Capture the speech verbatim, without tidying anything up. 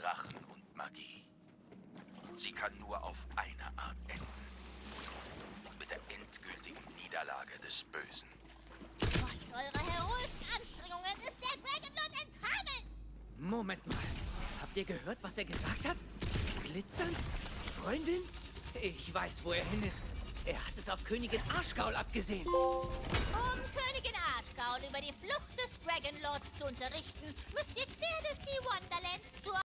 Drachen und Magie. Sie kann nur auf eine Art enden. Mit der endgültigen Niederlage des Bösen. Trotz eurer heroischen Anstrengungen ist der Dragonlord entkommen! Moment mal. Habt ihr gehört, was er gesagt hat? Glitzern? Freundin? Ich weiß, wo er hin ist. Er hat es auf Königin Arschgaul abgesehen. Um Königin Arschgaul über die Flucht des Dragonlords zu unterrichten, müsst ihr quer durch die Wonderlands zur